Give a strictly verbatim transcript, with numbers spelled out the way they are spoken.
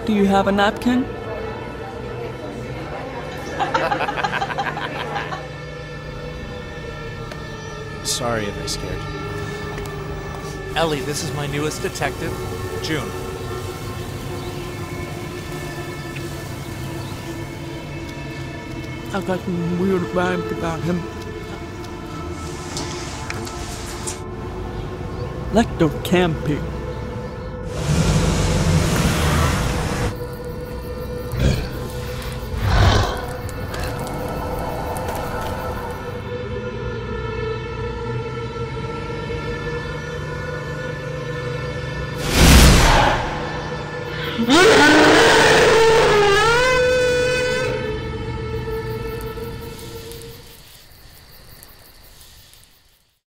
Do you have a napkin? Sorry if I scared you. Ellie, this is my newest detective, June. I've got some weird vibes about him. Like they're camping.